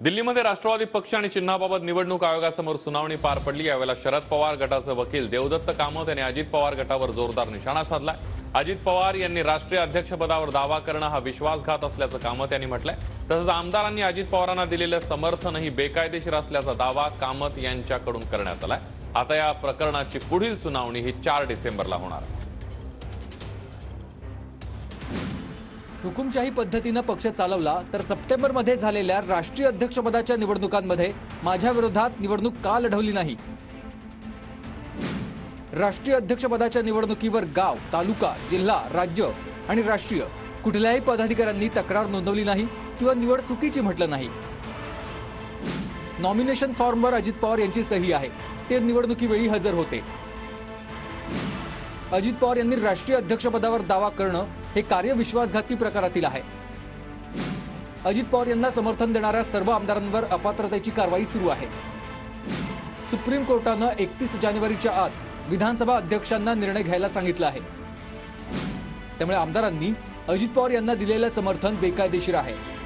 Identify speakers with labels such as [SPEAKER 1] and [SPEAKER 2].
[SPEAKER 1] दिल्लीमध्ये राष्ट्रवादी पक्ष आणि चिन्हाबाबत निवडणूक आयोगासमोर सुनावणी पार पडली। यावेळेला शरद पवार गटाचे वकील देवदत्त कामत यांनी अजित पवार गटावर जोरदार निशाणा साधलाय। अजित पवार यांनी राष्ट्रीय अध्यक्षपदावर दावा करणं हा विश्वासघात असल्याचं कामत यांनी म्हटलंय। तसंच आमदारांनी अजित पवारांना दिलेलं समर्थनही बेकायदेशीर असल्याचा दावा कामत यांच्याकडून करण्यात आलाय। आता या प्रकरणाची पुढील सुनावणी ही 4 डिसेंबरला होणार आहे।
[SPEAKER 2] हुकुमशाही पद्धतीने पक्ष चालवला तर सप्टेंबरमध्ये झालेल्या राष्ट्रीय अध्यक्षपदाच्या निवडणुकांमध्ये माझ्या विरोधात निवडणूक का लढवली नाही? राष्ट्रीय अध्यक्षपदाच्या निवडणुकीवर गाव, तालुका, जिल्हा, राज्य आणि राष्ट्रीय कुठल्याही पदाधिकाऱ्यांनी तक्रार नोंदवली नाही किंवा निवड चुकीची म्हटलं नाही। नॉमिनेशन फॉर्मवर अजित पवार यांची सही आहे, ते निवडणुकीवेळी हजर होते। अजित पवार यांनी राष्ट्रीय अध्यक्षपदावर दावा करणं हे कार्य विश्वासघाती प्रकारातील आहे। अजित पवार यांना समर्थन देणाऱ्या सर्व आमदारांवर अपात्रतेची कारवाई सुरू आहे। सुप्रीम कोर्टानं 31 जानेवारीच्या आत विधानसभा अध्यक्षांना निर्णय घ्यायला सांगितलं आहे। त्यामुळे आमदारांनी अजित पवार यांना दिलेलं समर्थन बेकायदेशीर आहे।